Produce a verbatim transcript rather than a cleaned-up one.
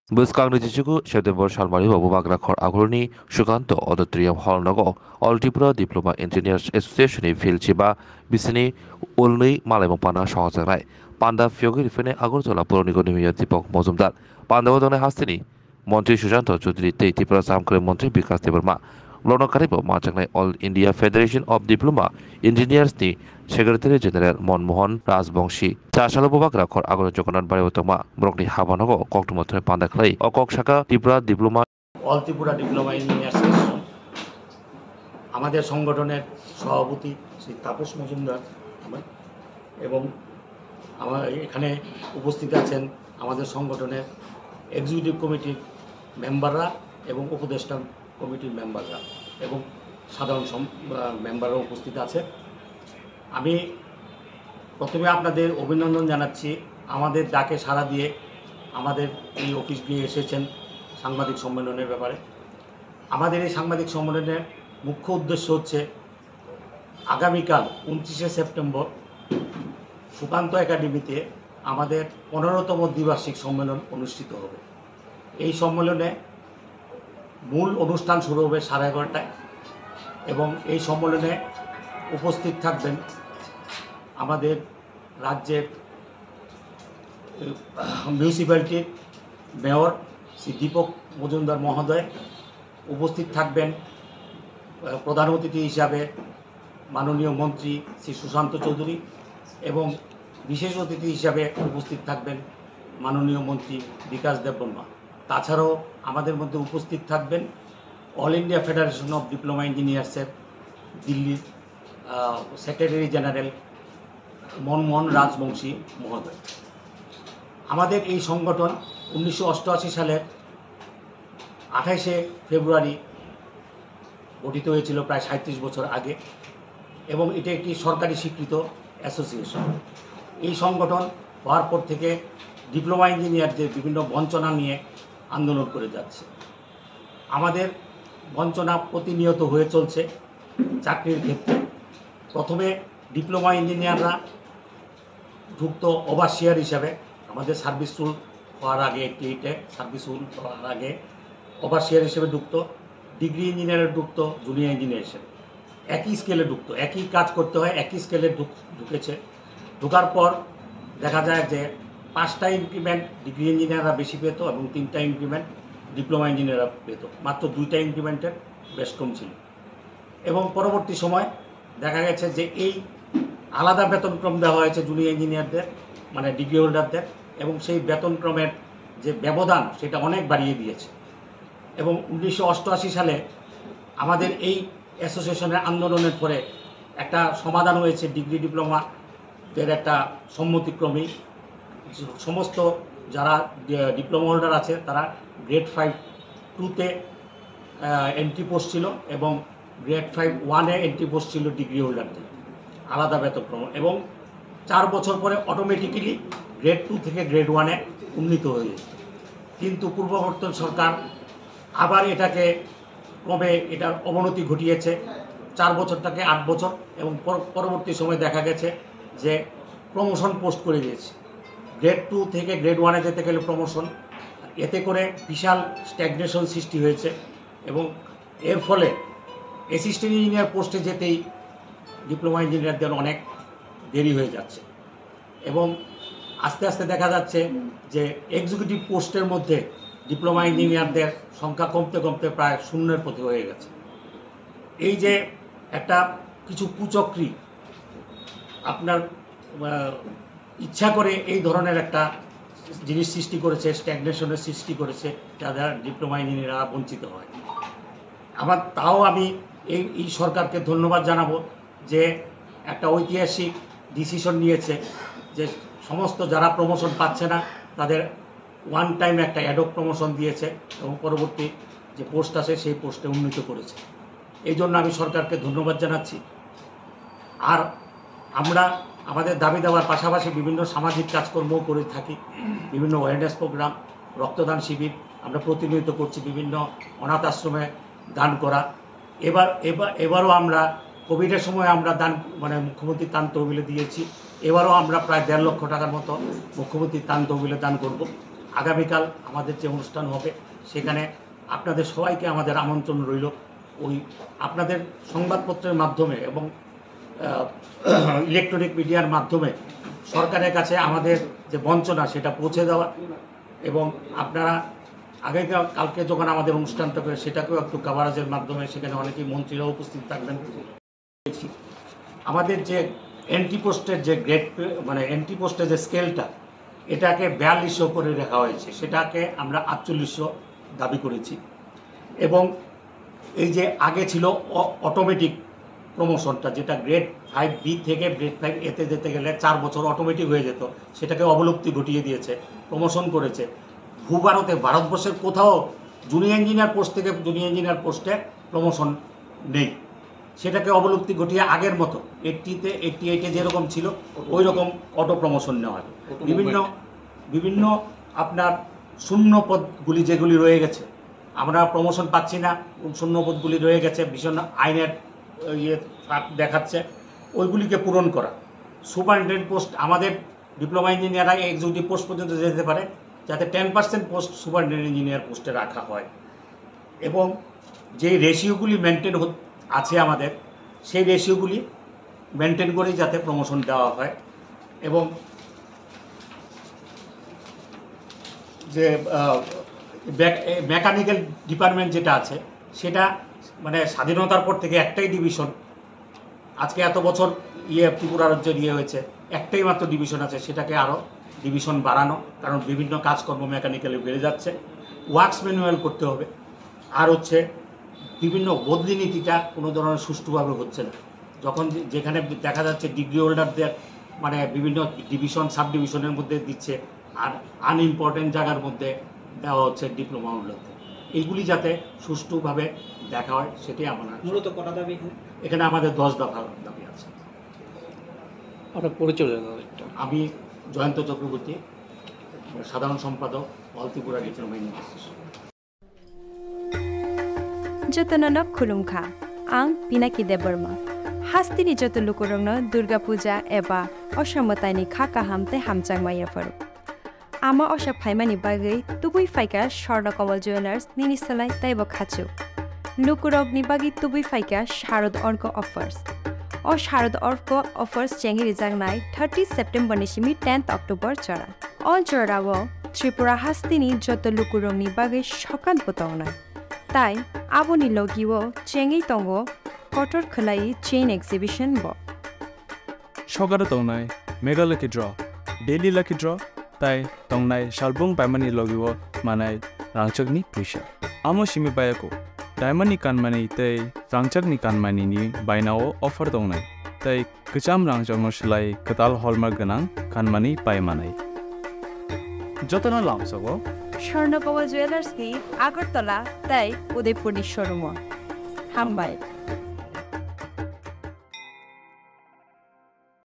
Buskang Nijiku, September Shalmari Bagra Khor Agurni, Shukanto, Auditorium Hall Nogo, All Tripura Diploma Engineers Association Filchiba, Bisini, Ulni, Malemopana, Shawazanai, Panda Fyogi Fene Agurtola Puronigonimia Tipok Mozumdar, Panda Wadone Hastini, Monte Shujanto, Judri Tipura Samkre Monte Bikas Tiberma, Lono Karibo, Machanai, All India Federation of Diploma Engineers ni Secretary General Monmohan Rajbongshi, Chashalo Bagra Khor Agor Jokonan Bariotoma, Brokni Habanogo, Koktumotre Pandaklai, Okok Shaka, Tipura Diploma all Tripura diploma engineer association আমাদের সংগঠনের সভাপতি শ্রী তাপস মজুমদার এবং আমার এখানে উপস্থিত আছেন আমাদের সংগঠনের এক্সিকিউটিভ কমিটির মেম্বাররা এবং উপদেষ্টা কমিটির মেম্বাররা এবং সাধারণ মেম্বাররা উপস্থিত আছে। আমি প্রথমে আপনাদের অভিনন্দন জানাচ্ছি আমাদের ডাকে সাড়া দিয়ে আমাদের এই অফিস নিয়ে এসেছেন সাংবাদিক সম্মেলনের ব্যাপারে। আমাদের এই সাংবাদিক সম্মেলনের মুখ্য উদ্দেশ্য হচ্ছে আগামীকাল উনত্রিশে সেপ্টেম্বর সুকান্ত একাডেমিতে আমাদের পনেরোতম দ্বিবার্ষিক সম্মেলন অনুষ্ঠিত হবে। এই সম্মেলনে মূল অনুষ্ঠান শুরু হবে সাড়ে এগারোটায় এবং এই সম্মেলনে উপস্থিত থাকবেন আমাদের রাজ্যের মিউনিসিপ্যালিটির মেয়র শ্রী দীপক মজুমদার মহোদয়, উপস্থিত থাকবেন প্রধান অতিথি হিসাবে মাননীয় মন্ত্রী শ্রী সুশান্ত চৌধুরী এবং বিশেষ অতিথি হিসাবে উপস্থিত থাকবেন মাননীয় মন্ত্রী বিকাশ দেববর্মা। তাছাড়াও আমাদের মধ্যে উপস্থিত থাকবেন all India federation of diploma ইঞ্জিনিয়ার্সের দিল্লির সেক্রেটারি জেনারেল মনমোহন রাজবংশী মহোদয়। আমাদের এই সংগঠন উনিশশো অষ্টআশি সালের আঠাইশে ফেব্রুয়ারি গঠিত হয়েছিল, প্রায় সাঁত্রিশ বছর আগে, এবং এটা একটি সরকারি স্বীকৃত অ্যাসোসিয়েশন। এই সংগঠন হওয়ার পর থেকে ডিপ্লোমা ইঞ্জিনিয়ারদের বিভিন্ন বঞ্চনা নিয়ে আন্দোলন করে যাচ্ছে। আমাদের বঞ্চনা প্রতিনিয়ত হয়ে চলছে চাকরির ক্ষেত্রে। প্রথমে ডিপ্লোমা ইঞ্জিনিয়াররা যুক্ত ওভারসিয়ার হিসাবে, আমাদের সার্ভিস রুল হওয়ার আগে একটি এইটে সার্ভিস রুল হওয়ার আগে ওভারসিয়ার হিসেবে ঢুকত, ডিগ্রি ইঞ্জিনিয়ারের ঢুকত জুনিয়র ইঞ্জিনিয়ার হিসেবে, একই স্কেলে ঢুকতো, একই কাজ করতে হয়, একই স্কেলে ঢুকেছে। ঢোকার পর দেখা যায় যে পাঁচটা ইনক্রিমেন্ট ডিগ্রি ইঞ্জিনিয়াররা বেশি পেত এবং তিনটা ইনক্রিমেন্ট ডিপ্লোমা ইঞ্জিনিয়াররা পেত, মাত্র দুইটা ইনক্রিমেন্টের বেশ কম ছিল। এবং পরবর্তী সময় দেখা গেছে যে এই আলাদা বেতনক্রম দেওয়া হয়েছে জুনিয়র ইঞ্জিনিয়ারদের, মানে ডিগ্রি হোল্ডারদের, এবং সেই বেতনক্রমের যে ব্যবধান সেটা অনেক বাড়িয়ে দিয়েছে। এবং উনিশশো অষ্টআশি সালে আমাদের এই অ্যাসোসিয়েশনের আন্দোলনের পরে একটা সমাধান হয়েছে, ডিগ্রি ডিপ্লোমাদের একটা সম্মতিক্রমেই সমস্ত যারা ডিপ্লোমা হোল্ডার আছে তারা গ্রেড ফাইভ টুতে এন্ট্রি পোস্ট ছিল এবং গ্রেড ফাইভ ওয়ানে এন্ট্রি পোস্ট ছিল ডিগ্রি হোল্ডারদের, আলাদা বেতনক্রম, এবং চার বছর পরে অটোমেটিক্যালি গ্রেড টু থেকে গ্রেড ওয়ানে উন্নীত হয়ে যেত। কিন্তু পূর্ববর্তী সরকার আবার এটাকে ক্রমে এটার অবনতি ঘটিয়েছে, চার বছরটাকে আট বছর, এবং পরবর্তী সময় দেখা গেছে যে প্রমোশন পোস্ট করে দিয়েছে। গ্রেড টু থেকে গ্রেড ওয়ানে যেতে গেলে প্রমোশন, এতে করে বিশাল স্ট্যাগনেশন সৃষ্টি হয়েছে এবং এর ফলে অ্যাসিস্ট্যান্ট ইঞ্জিনিয়ার পোস্টে যেতেই ডিপ্লোমা ইঞ্জিনিয়ারদের অনেক দেরি হয়ে যাচ্ছে এবং আস্তে আস্তে দেখা যাচ্ছে যে এক্সিকিউটিভ পোস্টের মধ্যে ডিপ্লোমা ইঞ্জিনিয়ারদের সংখ্যা কমতে কমতে প্রায় শূন্যের পথে হয়ে গেছে। এই যে একটা কিছু কুচক্রী আপনার ইচ্ছা করে এই ধরনের একটা জিনিস সৃষ্টি করেছে, স্ট্যাগনেশনের সৃষ্টি করেছে, যাদের ডিপ্লোমা ইঞ্জিনিয়াররা বঞ্চিত হয়। আবার তাও আমি এই এই সরকারকে ধন্যবাদ জানাবো যে একটা ঐতিহাসিক ডিসিশন নিয়েছে যে সমস্ত যারা প্রমোশন পাচ্ছে না তাদের ওয়ান টাইম একটা অ্যাডক প্রমোশন দিয়েছে এবং পরবর্তী যে পোস্ট আসে সেই পোস্টে উন্নীত করেছে। এই জন্য আমি সরকারকে ধন্যবাদ জানাচ্ছি। আর আমরা আমাদের দাবি দেওয়ার পাশাপাশি বিভিন্ন সামাজিক কাজকর্মও করে থাকি, বিভিন্ন অ্যাওয়ারনেস প্রোগ্রাম, রক্তদান শিবির আমরা প্রতিনিয়ত করছি, বিভিন্ন অনাথ আশ্রমে দান করা। এবার এবার এবারও আমরা কোভিডের সময় আমরা দান মানে মুখ্যমন্ত্রী ত্রাণ তহবিলে দিয়েছি, এবারও আমরা প্রায় দেড় লক্ষ টাকার মতো মুখ্যমন্ত্রী ত্রাণ তহবিলে দান করব। আগামীকাল আমাদের যে অনুষ্ঠান হবে সেখানে আপনাদের সবাইকে আমাদের আমন্ত্রণ রইল। ওই আপনাদের সংবাদপত্রের মাধ্যমে এবং ইলেকট্রনিক মিডিয়ার মাধ্যমে সরকারের কাছে আমাদের যে বঞ্চনা সেটা পৌঁছে দেওয়া, এবং আপনারা আগেকাল কালকে যখন আমাদের অনুষ্ঠানটা করে সেটাকেও একটু কাভারেজের মাধ্যমে সেখানে অনেকেই মন্ত্রীরাও উপস্থিত থাকবেন। আমাদের যে এন্ট্রি পোস্টের যে গ্রেড মানে এন্ট্রি পোস্টের যে স্কেলটা এটাকে বিয়াল্লিশশো করে রাখা হয়েছে, সেটাকে আমরা আটচল্লিশশো দাবি করেছি। এবং এই যে আগে ছিল অটোমেটিক প্রমোশনটা, যেটা গ্রেড ফাইভ বি থেকে গ্রেড ফাইভ এতে যেতে গেলে চার বছর অটোমেটিক হয়ে যেত, সেটাকে অবলুপ্তি ঘটিয়ে দিয়েছে, প্রমোশন করেছে। ভূভারতে ভারতবর্ষের কোথাও জুনিয়র ইঞ্জিনিয়ার পোস্ট থেকে জুনিয়র ইঞ্জিনিয়ার পোস্টে প্রমোশন নেই, সেটাকে অবলুপ্তি ঘটিয়ে আগের মতো এইটিতে এইটটি এইটে যেরকম ছিল ওই রকম অটো প্রমোশন নেওয়া হয়। বিভিন্ন বিভিন্ন আপনার শূন্য পদগুলি যেগুলি রয়ে গেছে, আমরা প্রমোশন পাচ্ছি না, শূন্য পদগুলি রয়ে গেছে, ভীষণ আইনের ইয়ে দেখাচ্ছে, ওইগুলিকে পূরণ করা। সুপারিনটেন্ডেন্ট পোস্ট আমাদের ডিপ্লোমা ইঞ্জিনিয়াররা এক্সিকিউটিভ পোস্ট পর্যন্ত যেতে পারে, যাতে ten percent post superintendent engineer পোস্টে রাখা হয়। এবং যে রেশিওগুলি মেনটেন আছে আমাদের, সেই রেশিওগুলি মেনটেন করেই যাতে প্রমোশন দেওয়া হয়। এবং যে মেকানিক্যাল ডিপার্টমেন্ট যেটা আছে সেটা মানে স্বাধীনতার পর থেকে একটাই ডিভিশন, আজকে এত বছর ইয়ে ত্রিপুরা রাজ্যের ইয়ে হয়েছে, একটাই মাত্র ডিভিশন আছে, সেটাকে আরও ডিভিশন বাড়ানো, কারণ বিভিন্ন কাজকর্ম মেকানিক্যালি বেড়ে যাচ্ছে। ওয়ার্কস ম্যানুয়াল করতে হবে। আর হচ্ছে বিভিন্ন বদলি নীতিটা কোনো ধরনের সুষ্ঠুভাবে হচ্ছে না, যখন যেখানে দেখা যাচ্ছে ডিগ্রি হোল্ডারদের মানে বিভিন্ন ডিভিশন সাব ডিভিশনের মধ্যে দিচ্ছে, আর আনইম্পর্টেন্ট জায়গার মধ্যে দেওয়া হচ্ছে ডিপ্লোমা হোল্ডারদের। এইগুলি যাতে সুষ্ঠুভাবে দেখা হয় সেটাই আমরা মূলত কটা দাবি এখানে আমাদের দশ দফা দাবি আছে। আপনার পরিচয় আমি জয়ন্ত চক্রবর্তী, সাধারণ সম্পাদক অল ত্রিপুরা ডিপ্লোমা ইউনিভার্সিটি। जतननक खुलुमखा आं पिनाकी देबबर्मा हास्तिनि जत लुकुरंनो दुर्गा पूजा एबा असमतानि खाका हामते हामचांगमायाफोर आमा अशा फाइमानि बागै तुबुइ फाइका स्वर्णकमल ज्वेलार्स निनिसलाय ताइबो खाचु लुकुरगनि बागै तुबुइ फाइका शारद अर्क अफार्स अ शारद अर्क अफार्स चेंगि रिजांनाय थर्टी सेप्टेम्बर निसिमि टेन्थ अक्टोबर चरा अल चरावो त्रिपुरा हास्तिनि जत लुकुरंनि बागै सकान बतावनाय ताई आबोनि लगिवो चेंगि तंगो कटर खलाई चेन एक्सिबिशन बो सगार तंगनाय mega lucky draw daily lucky draw ताई तंगनाय शालबुंग पाइमानि लगिवो मानाय रांचकनि फैसा आमो सिमि बायाको डायमंडनि कानमानि तै रांचकनि कानमानिनि बायनाव अफार तंगनाय तै गोजाम रांचकनो सोलाय कताल हलमार्क गोनां कानमानि पाइमानाय जतना लामसगो स्वर्णकमल ज्वेलार्सनि आगरतला ताई उदयपुरनि शोरूम हामबाय।